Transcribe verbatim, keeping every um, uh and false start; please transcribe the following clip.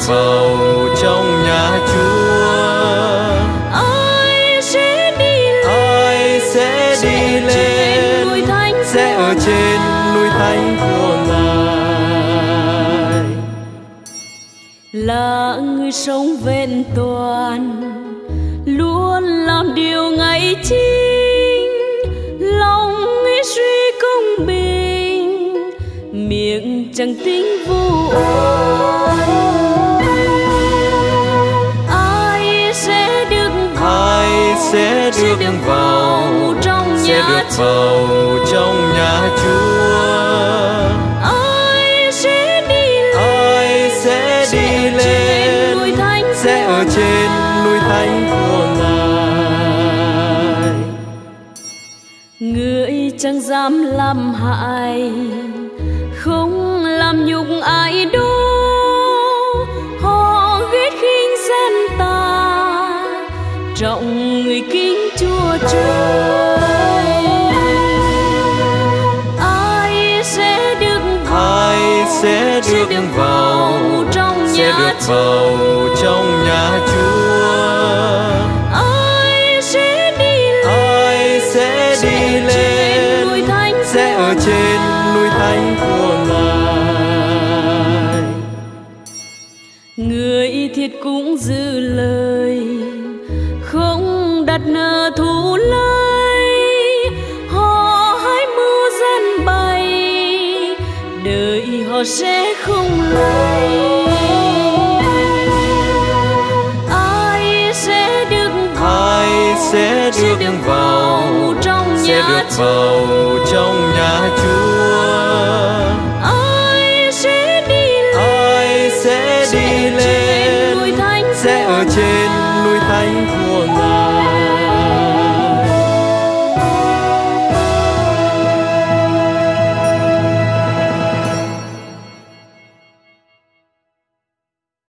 vào trong nhà Chúa. Ai sẽ đi lên, Ai sẽ đi lên, núi thánh, sẽ ở trên núi thánh của Ngài. Là người sống vẹn toàn, luôn làm điều ngay chính, lòng nghĩ suy công bình, miệng chẳng tính vô oan. Ai sẽ được vào, Ai sẽ được vào, trong sẽ nhà được vào trong nhà Chúa. Ai sẽ đi lên, Ai sẽ đi lên, núi thánh, sẽ ở trên núi thánh của Ngài. Người chẳng dám làm hại, không làm nhục ai đó, họ ghét khinh dân ta, trọng người kính Chúa Trời. Ai sẽ được vào, Ai sẽ được vào, trong sẽ nhà được vào trong nhà Chúa. Ai sẽ đi lên, Ai sẽ đi lên, núi thánh, sẽ ở trên núi thánh của Ngài. Người thiệt cũng giữ lời, không đặt nợ thù lấy, họ hãy mưu dân bày, đời họ sẽ không lấy. Ai sẽ được vào, Ai sẽ được vào, trong sẽ nhà được vào trong